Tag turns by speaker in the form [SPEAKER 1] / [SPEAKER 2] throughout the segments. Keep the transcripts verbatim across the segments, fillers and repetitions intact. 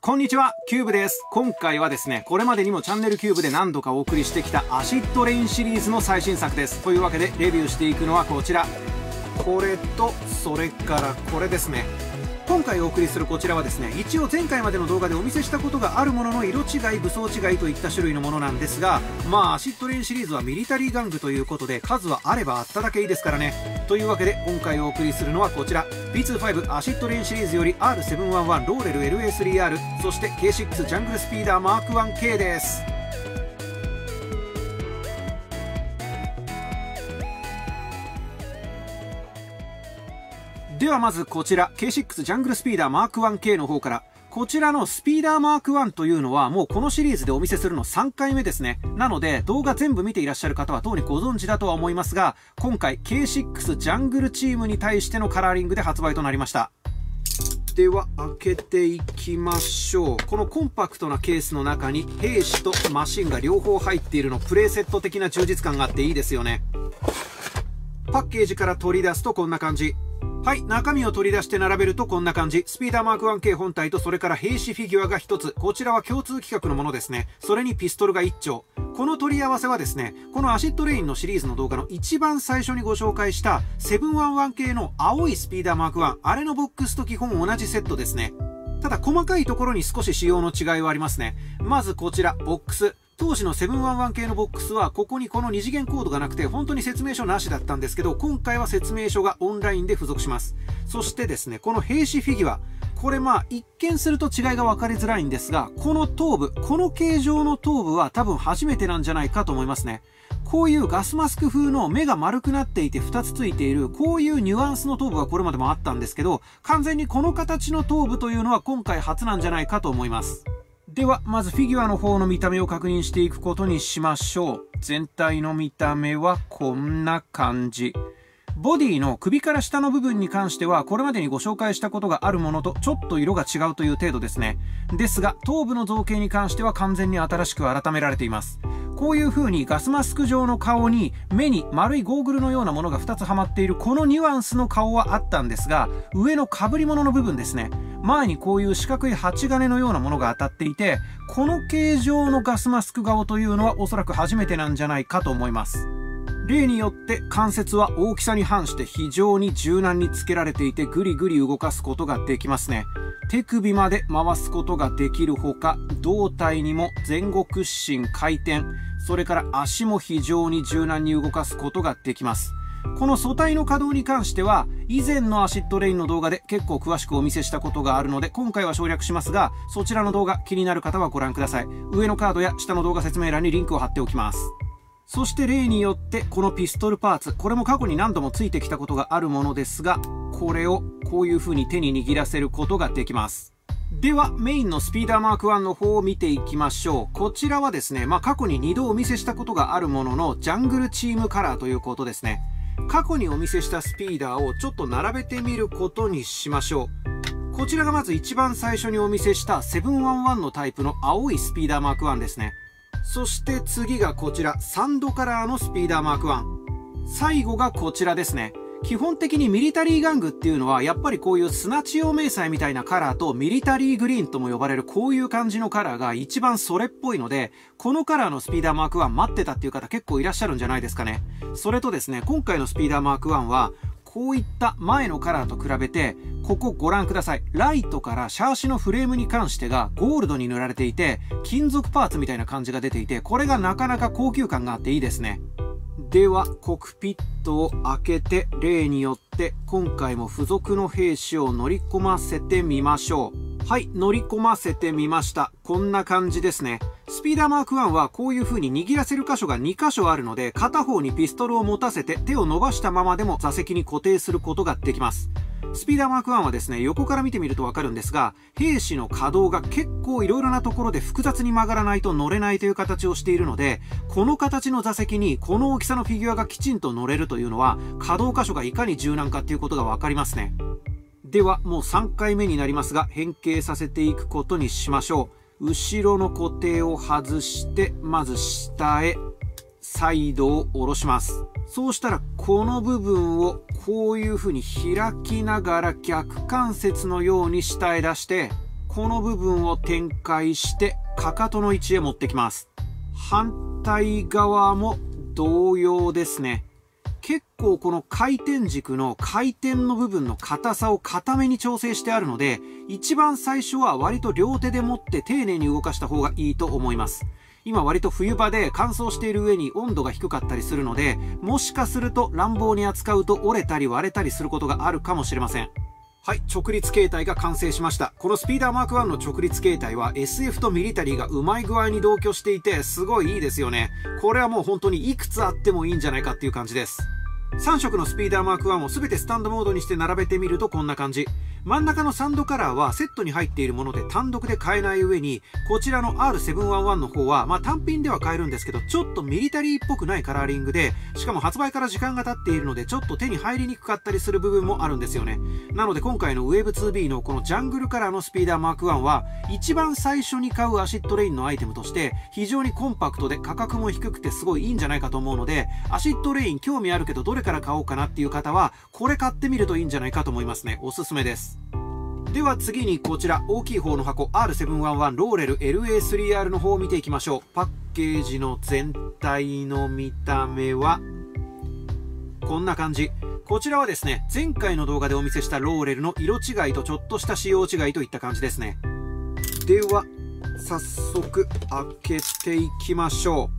[SPEAKER 1] こんにちは、キューブです。今回はですね、これまでにもチャンネルキューブで何度かお送りしてきたアシッドレインシリーズの最新作です。というわけでレビューしていくのはこちら。これと、それからこれですね。今回お送りするこちらはですね、一応前回までの動画でお見せしたことがあるものの色違い、武装違いといった種類のものなんですが、まあアシッドレインシリーズはミリタリー玩具ということで数はあればあっただけいいですからね。というわけで今回お送りするのはこちら ビーツーファイブ アシッドレインシリーズより アールセブンワンワン ローレル エルエースリーアール そして ケーシックス ジャングルスピーダーマークワンケー です。ではまずこちら ケーシックス ジャングルスピーダーマークワンケー の方から。こちらのスピーダーマークワンというのはもうこのシリーズでお見せするのさんかいめですね。なので動画全部見ていらっしゃる方は当にご存知だとは思いますが、今回 ケーシックス ジャングルチームに対してのカラーリングで発売となりました。では開けていきましょう。このコンパクトなケースの中に兵士とマシンが両方入っているの、プレイセット的な充実感があっていいですよね。パッケージから取り出すとこんな感じ。はい、中身を取り出して並べるとこんな感じ。スピーダーマークワンケー 本体とそれから兵士フィギュアがひとつ。こちらは共通規格のものですね。それにピストルがいっ丁。この取り合わせはですね、このアシッドレインのシリーズの動画の一番最初にご紹介したセブンワンワン系の青いスピーダーマークワン、あれのボックスと基本同じセットですね。ただ細かいところに少し仕様の違いはありますね。まずこちら、ボックス。当時のセブンワンワン系のボックスはここにこの二次元コードがなくて本当に説明書なしだったんですけど、今回は説明書がオンラインで付属します。そしてですね、この兵士フィギュア、これまあ一見すると違いが分かりづらいんですが、この頭部、この形状の頭部は多分初めてなんじゃないかと思いますね。こういうガスマスク風の目が丸くなっていてふたつついている、こういうニュアンスの頭部はこれまでもあったんですけど、完全にこの形の頭部というのは今回初なんじゃないかと思います。ではまずフィギュアの方の見た目を確認していくことにしましょう。全体の見た目はこんな感じ。ボディの首から下の部分に関してはこれまでにご紹介したことがあるものとちょっと色が違うという程度ですね。ですが頭部の造形に関しては完全に新しく改められています。こういう風にガスマスク状の顔に目に丸いゴーグルのようなものがふたつはまっているこのニュアンスの顔はあったんですが、上の被り物の部分ですね、前にこういう四角い鉢金のようなものが当たっていて、この形状のガスマスク顔というのはおそらく初めてなんじゃないかと思います。例によって関節は大きさに反して非常に柔軟につけられていてぐりぐり動かすことができますね。手首まで回すことができるほか、胴体にも前後屈伸回転、それから足も非常に柔軟に動かすことができます。この素体の稼働に関しては以前のアシッドレインの動画で結構詳しくお見せしたことがあるので今回は省略しますが、そちらの動画気になる方はご覧ください。上のカードや下の動画説明欄にリンクを貼っておきます。そして例によってこのピストルパーツ、これも過去に何度もついてきたことがあるものですが、これをこういう風に手に握らせることができます。ではメインのスピーダーマークワンの方を見ていきましょう。こちらはですね、まあ過去ににどお見せしたことがあるもののジャングルチームカラーということですね。過去にお見せしたスピーダーをちょっと並べてみることにしましょう。こちらがまず一番最初にお見せしたセブンワンワンのタイプの青いスピーダーマークワンですね。そして次がこちらサンドカラーのスピーダーマークワン。最後がこちらですね。基本的にミリタリー玩具っていうのはやっぱりこういう砂地用迷彩みたいなカラーとミリタリーグリーンとも呼ばれるこういう感じのカラーが一番それっぽいので、このカラーのスピーダーマークワン待ってたっていう方結構いらっしゃるんじゃないですかね。それとですね、今回のスピーダーマークワンはこういった前のカラーと比べて、ここご覧ください。ライトからシャーシのフレームに関してがゴールドに塗られていて、金属パーツみたいな感じが出ていて、これがなかなか高級感があっていいですね。ではコックピットを開けて例によって今回も付属の兵士を乗り込ませてみましょう。はい、乗り込ませてみました。こんな感じですね。スピーダーマークワンはこういう風に握らせる箇所がに箇所あるので、片方にピストルを持たせて手を伸ばしたままでも座席に固定することができます。スピーダーマークワンはですね、横から見てみるとわかるんですが、兵士の可動が結構いろいろなところで複雑に曲がらないと乗れないという形をしているので、この形の座席にこの大きさのフィギュアがきちんと乗れるというのは、可動箇所がいかに柔軟かっていうことがわかりますね。ではもうさんかいめになりますが、変形させていくことにしましょう。後ろの固定を外して、まず下へサイドを下ろします。そうしたらこの部分をこういう風に開きながら逆関節のように下へ出して、 この部分を展開してかかとの位置へ持ってきます。反対側も同様ですね。結構この回転軸の回転の部分の硬さを硬めに調整してあるので、一番最初は割と両手で持って丁寧に動かした方がいいと思います。今割と冬場で乾燥している上に温度が低かったりするので、もしかすると乱暴に扱うと折れたり割れたりすることがあるかもしれません。はい、直立形態が完成しました。このスピーダーマークワンの直立形態は エスエフ とミリタリーがうまい具合に同居していて、すごいいいですよね。これはもう本当にいくつあってもいいんじゃないかっていう感じです。さん色のスピーダーマークワンを全てスタンドモードにして並べてみるとこんな感じ。真ん中のサンドカラーはセットに入っているもので単独で買えない上に、こちらの アールセブンワンワン の方は、まあ単品では買えるんですけど、ちょっとミリタリーっぽくないカラーリングで、しかも発売から時間が経っているので、ちょっと手に入りにくかったりする部分もあるんですよね。なので今回の ウェーブツービー のこのジャングルカラーのスピーダーマークワンは、一番最初に買うアシッドレインのアイテムとして、非常にコンパクトで価格も低くてすごいいいんじゃないかと思うので、アシッドレイン興味あるけどどれから買おうかなっていう方は、これ買ってみるといいんじゃないかと思いますね。おすすめです。では次にこちら大きい方の箱 アールセブンワンワン ローレル エルエースリーアール の方を見ていきましょう。パッケージの全体の見た目はこんな感じ。こちらはですね、前回の動画でお見せしたローレルの色違いとちょっとした仕様違いといった感じですね。では早速開けていきましょ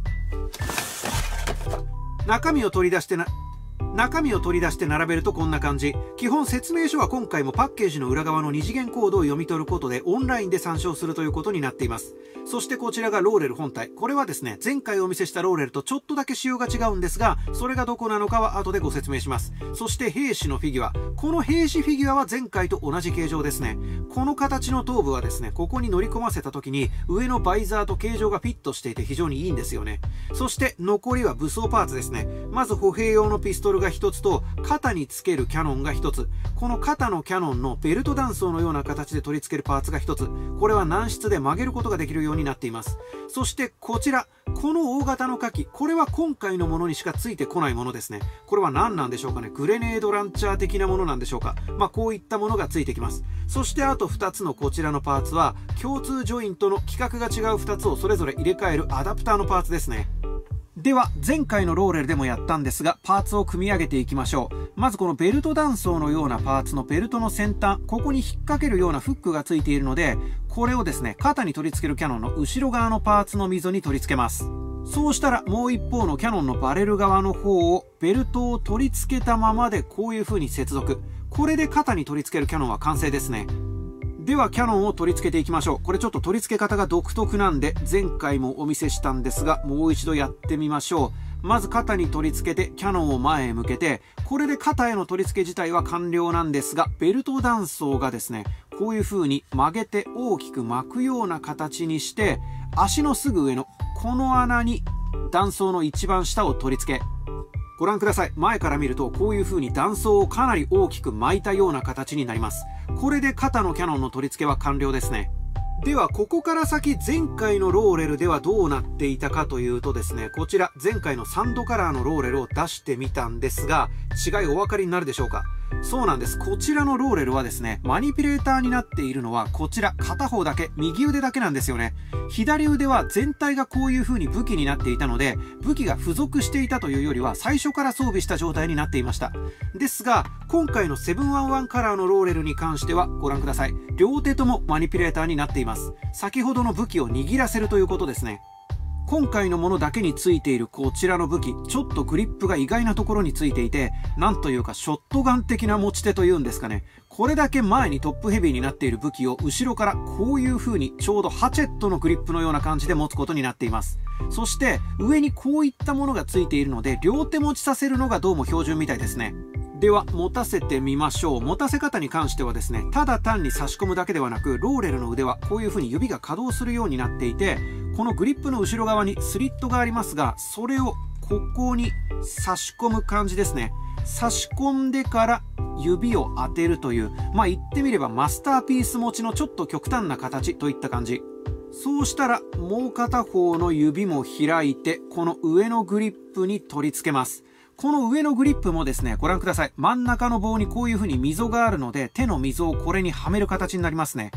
[SPEAKER 1] う。中身を取り出してな中身を取り出して並べるとこんな感じ。基本説明書は今回もパッケージの裏側の二次元コードを読み取ることでオンラインで参照するということになっています。そしてこちらがローレル本体。これはですね、前回お見せしたローレルとちょっとだけ仕様が違うんですが、それがどこなのかは後でご説明します。そして兵士のフィギュア。この兵士フィギュアは前回と同じ形状ですね。この形の頭部はですね、ここに乗り込ませた時に上のバイザーと形状がフィットしていて非常にいいんですよね。そして残りは武装パーツですね。まず歩兵用のピストルがひとつと、肩につけるキャノンがひとつ。この肩のキャノンのベルト断層のような形で取り付けるパーツがひとつ。これは軟質で曲げることができるようになっています。そしてこちら、この大型の火器、これは今回のものにしかついてこないものですね。これは何なんでしょうかね。グレネードランチャー的なものなんでしょうか。まあこういったものがついてきます。そしてあとふたつのこちらのパーツは、共通ジョイントの規格が違うふたつをそれぞれ入れ替えるアダプターのパーツですね。では前回のローレルでもやったんですが、パーツを組み上げていきましょう。まずこのベルト断層のようなパーツのベルトの先端、ここに引っ掛けるようなフックがついているので、これをですね、肩に取り付けるキャノンの後ろ側のパーツの溝に取り付けます。そうしたらもう一方のキャノンのバレル側の方をベルトを取り付けたままでこういう風に接続。これで肩に取り付けるキャノンは完成ですね。ではキャノンを取り付けていきましょう。これちょっと取り付け方が独特なんで前回もお見せしたんですが、もう一度やってみましょう。まず肩に取り付けてキャノンを前へ向けて、これで肩への取り付け自体は完了なんですが、ベルト断層がですね、こういう風に曲げて大きく巻くような形にして、足のすぐ上のこの穴に断層の一番下を取り付け、ご覧ください。前から見るとこういう風に断層をかなり大きく巻いたような形になります。これで肩のキャノンの取り付けは完了ですね。ではここから先、前回のローレルではどうなっていたかというとですね、こちら前回のサンドカラーのローレルを出してみたんですが、違いお分かりになるでしょうか。そうなんです。こちらのローレルはですね、マニピュレーターになっているのはこちら片方だけ、右腕だけなんですよね。左腕は全体がこういう風に武器になっていたので、武器が付属していたというよりは最初から装備した状態になっていました。ですが今回のセブンワンワンカラーのローレルに関してはご覧ください。両手ともマニピュレーターになっています。先ほどの武器を握らせるということですね。今回のものだけについているこちらの武器、ちょっとグリップが意外なところについていて、なんというかショットガン的な持ち手というんですかね。これだけ前にトップヘビーになっている武器を後ろからこういう風にちょうどハチェットのグリップのような感じで持つことになっています。そして上にこういったものがついているので、両手持ちさせるのがどうも標準みたいですね。では持たせてみましょう。持たせ方に関してはですね、ただ単に差し込むだけではなく、ローレルの腕はこういう風に指が稼働するようになっていて、このグリップの後ろ側にスリットがありますが、それをここに差し込む感じですね。差し込んでから指を当てるという、まあ言ってみればマスターピース持ちのちょっと極端な形といった感じ。そうしたらもう片方の指も開いて、この上のグリップに取り付けます。この上のグリップもですね、ご覧ください。真ん中の棒にこういう風に溝があるので、手の溝をこれにはめる形になりますね。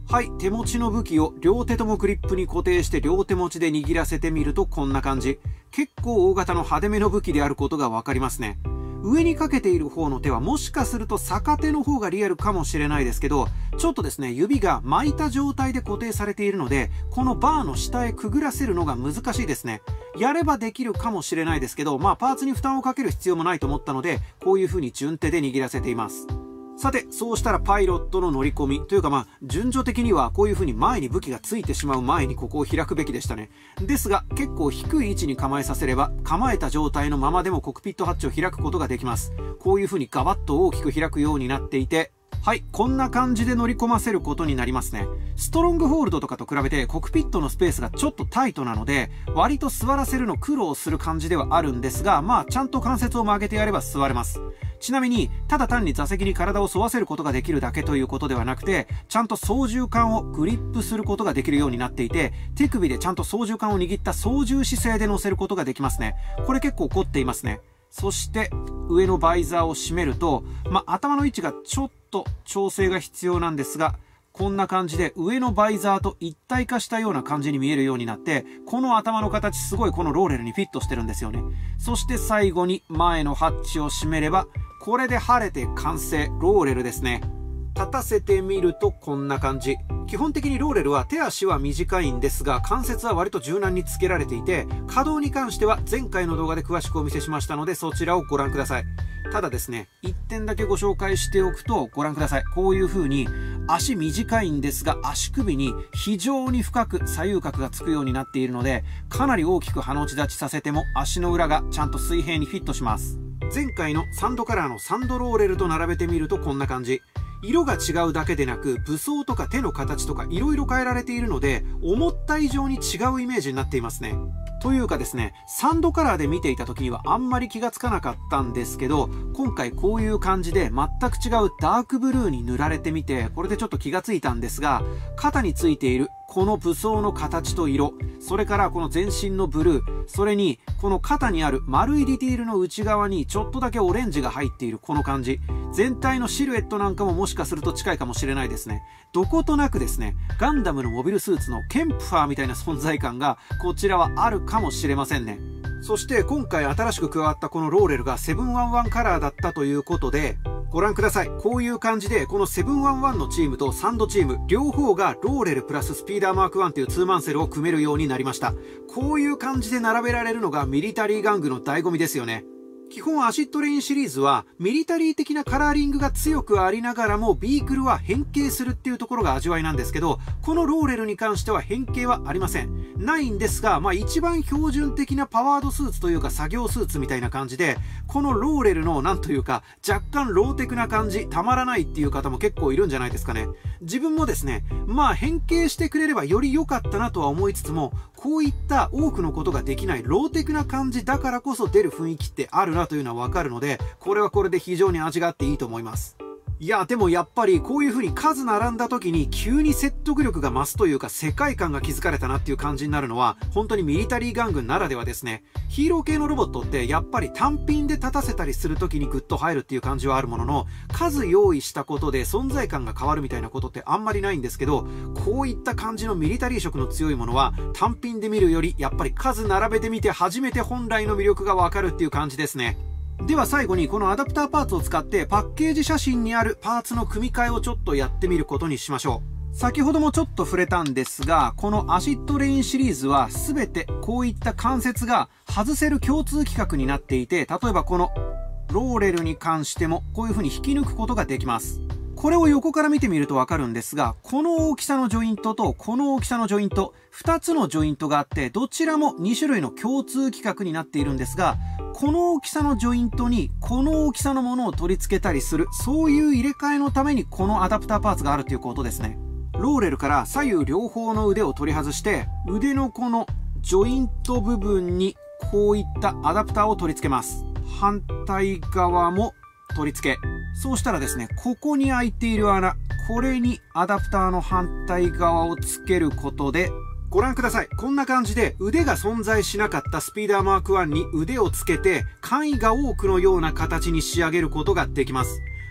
[SPEAKER 1] はい、手持ちの武器を両手ともグリップに固定して両手持ちで握らせてみるとこんな感じ。結構大型の派手めの武器であることがわかりますね。上にかけている方の手はもしかすると逆手の方がリアルかもしれないですけど、ちょっとですね、指が巻いた状態で固定されているので、このバーの下へくぐらせるのが難しいですね。やればできるかもしれないですけど、まあパーツに負担をかける必要もないと思ったので、こういう風に順手で握らせています。さて、そうしたらパイロットの乗り込みというかまあ、順序的にはこういう風に前に武器がついてしまう前にここを開くべきでしたね。ですが、結構低い位置に構えさせれば、構えた状態のままでもコックピットハッチを開くことができます。こういう風にガバッと大きく開くようになっていて、はい、こんな感じで乗り込ませることになりますね。ストロングホールドとかと比べてコックピットのスペースがちょっとタイトなので、割と座らせるの苦労する感じではあるんですが、まあちゃんと関節を曲げてやれば座れます。ちなみに、ただ単に座席に体を沿わせることができるだけということではなくて、ちゃんと操縦桿をグリップすることができるようになっていて、手首でちゃんと操縦桿を握った操縦姿勢で乗せることができますね。これ結構凝っていますね。そして、上のバイザーを閉めると、まあ、頭の位置がちょっと調整が必要なんですが、こんな感じで上のバイザーと一体化したような感じに見えるようになって、この頭の形すごいこのローレルにフィットしてるんですよね。そして最後に前のハッチを閉めれば、これで晴れて完成、ローレルですね。立たせてみるとこんな感じ。基本的にローレルは手足は短いんですが、関節は割と柔軟につけられていて、可動に関しては前回の動画で詳しくお見せしましたので、そちらをご覧ください。ただですね、いってんだけご紹介しておくとご覧ください。こういう風に足短いんですが、足首に非常に深く左右角がつくようになっているので、かなり大きく葉の字立ちさせても足の裏がちゃんと水平にフィットします。前回のサンドカラーのサンドローレルと並べてみるとこんな感じ。色が違うだけでなく、武装とか手の形とか色々変えられているので、思った以上に違うイメージになっていますね。というかですね、サンドカラーで見ていた時にはあんまり気がつかなかったんですけど、今回こういう感じで全く違うダークブルーに塗られてみて、これでちょっと気がついたんですが、肩についているこの武装の形と色、それからこの全身のブルー、それにこの肩にある丸いディティールの内側にちょっとだけオレンジが入っているこの感じ、全体のシルエットなんかももしかすると近いかもしれないですね。どことなくですね、ガンダムのモビルスーツのケンプファーみたいな存在感がこちらはあるかもしれませんね。そして今回新しく加わったこのローレルがセブンワンワンカラーだったということで、ご覧ください。こういう感じでこのセブンワンワンのチームとサンドチーム両方がローレルプラススピーダーマークワンというツーマンセルを組めるようになりました。こういう感じで並べられるのがミリタリー玩具の醍醐味ですよね。基本アシッドレインシリーズはミリタリー的なカラーリングが強くありながらもビークルは変形するっていうところが味わいなんですけど、このローレルに関しては変形はありません。ないんですが、まあ一番標準的なパワードスーツというか作業スーツみたいな感じで、このローレルのなんというか若干ローテクな感じたまらないっていう方も結構いるんじゃないですかね。自分もですね、まあ変形してくれればより良かったなとは思いつつも、こういった多くのことができないローテクな感じだからこそ出る雰囲気ってあるなというのはわかるので、これはこれで非常に味があっていいと思います。いや、でもやっぱりこういう風に数並んだ時に急に説得力が増すというか世界観が築かれたなっていう感じになるのは本当にミリタリー玩具ならではですね。ヒーロー系のロボットってやっぱり単品で立たせたりする時にグッと入るっていう感じはあるものの、数用意したことで存在感が変わるみたいなことってあんまりないんですけど、こういった感じのミリタリー色の強いものは単品で見るよりやっぱり数並べてみて初めて本来の魅力がわかるっていう感じですね。では最後にこのアダプターパーツを使ってパッケージ写真にあるパーツの組み替えをちょっとやってみることにしましょう。先ほどもちょっと触れたんですが、このアシッドレインシリーズは全てこういった関節が外せる共通規格になっていて、例えばこのローレルに関してもこういう風に引き抜くことができます。これを横から見てみるとわかるんですが、この大きさのジョイントとこの大きさのジョイント、ふたつのジョイントがあって、どちらもに種類の共通規格になっているんですが、この大きさのジョイントにこの大きさのものを取り付けたりする、そういう入れ替えのためにこのアダプターパーツがあるということですね。ローレルから左右両方の腕を取り外して、腕のこのジョイント部分にこういったアダプターを取り付けます。反対側も取り付け。そうしたらですね、ここに開いている穴、これにアダプターの反対側をつけることで、ご覧ください。こんな感じで腕が存在しなかったスピーダーマークワンに腕をつけて簡易が多くのような形に仕上げることができます。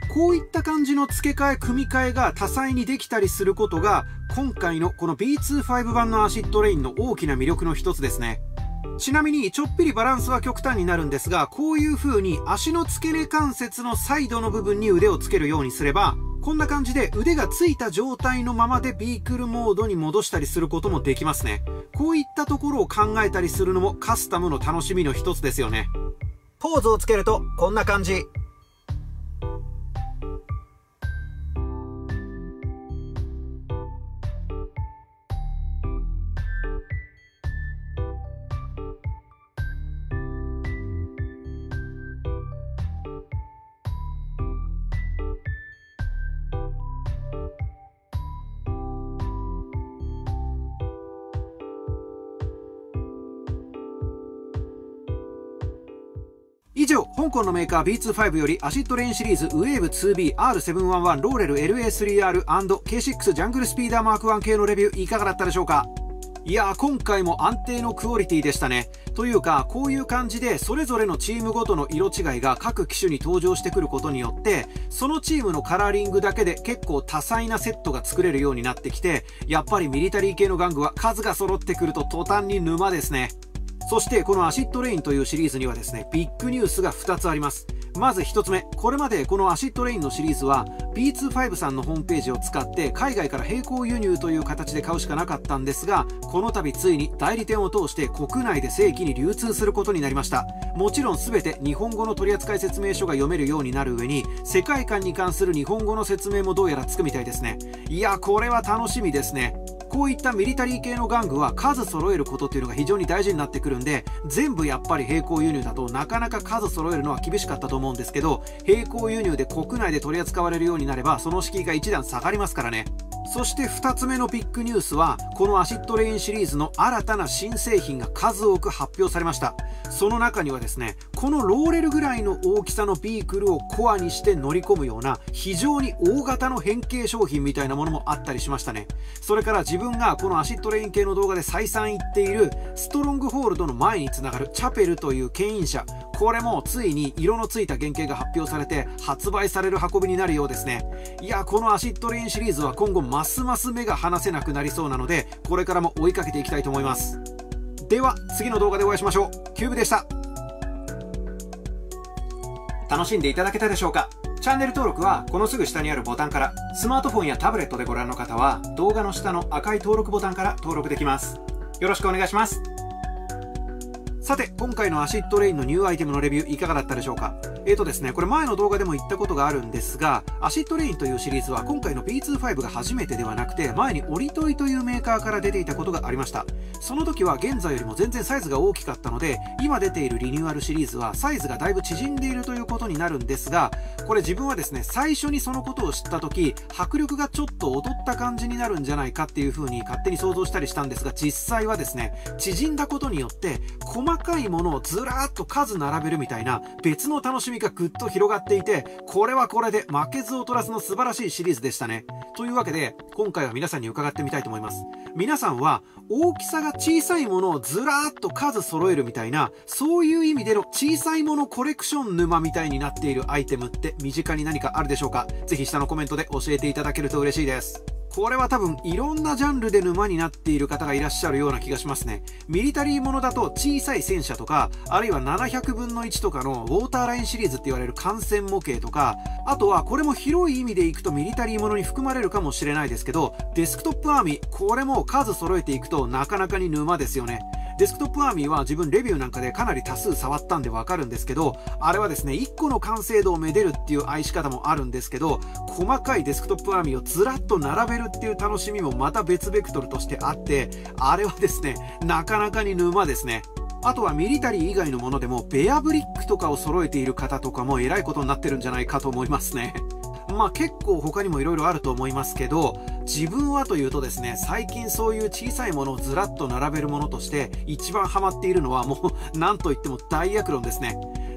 [SPEAKER 1] こういった感じの付け替え組み替えが多彩にできたりすることが今回のこの ビーツーファイブ 版のアシッドレインの大きな魅力の一つですね。ちなみにちょっぴりバランスは極端になるんですが、こういう風に足の付け根関節のサイドの部分に腕をつけるようにすれば、こんな感じで腕がついた状態のままでビークルモードに戻したりすることもできますね。こういったところを考えたりするのもカスタムの楽しみの一つですよね。ポーズをつけるとこんな感じ。以上、香港のメーカー ビーツーファイブ よりアシッドレインシリーズウェーブ ツービーアールセブンワンワン ローレル エルエースリーアール ケーシックス ジャングルスピーダーマークワン系のレビューいかがだったでしょうか。いやー、今回も安定のクオリティでしたね。というか、こういう感じでそれぞれのチームごとの色違いが各機種に登場してくることによって、そのチームのカラーリングだけで結構多彩なセットが作れるようになってきて、やっぱりミリタリー系の玩具は数が揃ってくると途端に沼ですね。そしてこのアシッドレインというシリーズにはですね、ビッグニュースがふたつあります。まずひとつめ、これまでこのアシッドレインのシリーズは ビーツーファイブ さんのホームページを使って海外から並行輸入という形で買うしかなかったんですが、この度ついに代理店を通して国内で正規に流通することになりました。もちろん全て日本語の取扱説明書が読めるようになる上に、世界観に関する日本語の説明もどうやらつくみたいですね。いや、これは楽しみですね。こういったミリタリー系の玩具は数揃えることっていうのが非常に大事になってくるんで、全部やっぱり並行輸入だとなかなか数揃えるのは厳しかったと思うんですけど、並行輸入で国内で取り扱われるようになればその敷居が一段下がりますからね。そしてふたつめのビッグニュースは、このアシッドレインシリーズの新たな新製品が数多く発表されました。その中にはですね、このローレルぐらいの大きさのビークルをコアにして乗り込むような非常に大型の変形商品みたいなものもあったりしましたね。それから自分がこのアシッドレイン系の動画で再三言っているストロングホールドの前につながるチャペルという牽引車、これもついに色のついた原型が発表されて発売される運びになるようですね。いや、このアシッドレインシリーズは今後ますます目が離せなくなりそうなので、これからも追いかけていきたいと思います。では次の動画でお会いしましょう。キューブでした。楽しんでいただけたでしょうか。チャンネル登録はこのすぐ下にあるボタンから、スマートフォンやタブレットでご覧の方は動画の下の赤い登録ボタンから登録できます。よろしくお願いします。さて、今回のアシッドレインのニューアイテムのレビューいかがだったでしょうか。えーとですね、これ前の動画でも言ったことがあるんですが、アシッドレインというシリーズは今回の ビーツーファイブ が初めてではなくて、前にオリトイというメーカーから出ていたことがありました。その時は現在よりも全然サイズが大きかったので、今出ているリニューアルシリーズはサイズがだいぶ縮んでいるということになるんですが、これ自分はですね、最初にそのことを知った時、迫力がちょっと劣った感じになるんじゃないかっていう風に勝手に想像したりしたんですが、実際はですね、縮んだことによって細かいものをずらーっと数並べるみたいな別の楽しみがぐっと広がっていて、これはこれで負けず劣らずの素晴らしいシリーズでしたね。というわけで今回は皆さんに伺ってみたいと思います。皆さんは大きさが小さいものをずらーっと数揃えるみたいな、そういう意味での小さいものコレクション沼みたいになっているアイテムって身近に何かあるでしょうか。ぜひ下のコメントで教えていただけると嬉しいです。これは多分いろんなジャンルで沼になっている方がいらっしゃるような気がしますね。ミリタリーものだと小さい戦車とか、あるいはななひゃくぶんのいちとかのウォーターラインシリーズって言われる艦船模型とか、あとはこれも広い意味でいくとミリタリーものに含まれるかもしれないですけど、デスクトップアーミー、これも数揃えていくとなかなかに沼ですよね。デスクトップアーミーは自分レビューなんかでかなり多数触ったんでわかるんですけど、あれはですね、いっこの完成度をめでるっていう愛し方もあるんですけど、細かいデスクトップアーミーをずらっと並べるっていう楽しみもまた別ベクトルとしてあって、あれはですね、なかなかに沼ですね。あとはミリタリー以外のものでもベアブリックとかを揃えている方とかもえらいことになってるんじゃないかと思いますね。まあ結構他にもいろいろあると思いますけど、自分はというとですね、最近そういう小さいものをずらっと並べるものとして一番ハマっているのはもう何と言ってもダイアクロンですね。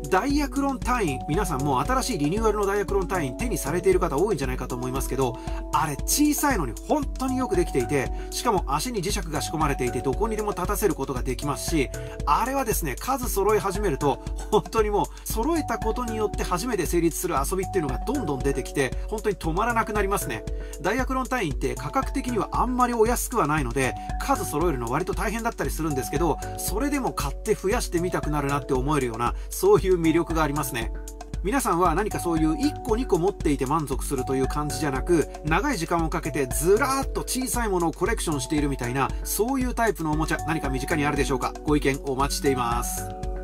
[SPEAKER 1] ダイヤクロン単位、皆さんもう新しいリニューアルのダイヤクロン単位手にされている方多いんじゃないかと思いますけど、あれ小さいのに本当によくできていて、しかも足に磁石が仕込まれていてどこにでも立たせることができますし、あれはですね、数揃え始めると本当にもう揃えたことによって初めて成立する遊びっていうのがどんどん出てきて、本当に止まらなくなりますね。ダイヤクロン単位って価格的にはあんまりお安くはないので、数揃えるの割と大変だったりするんですけど、それでも買って増やしてみたくなるなって思えるような、そういう魅力がありますね。皆さんは何かそういういっこにこ持っていて満足するという感じじゃなく、長い時間をかけてずらーっと小さいものをコレクションしているみたいな、そういうタイプのおもちゃ、何か身近にあるでしょうか？ご意見お待ちしています。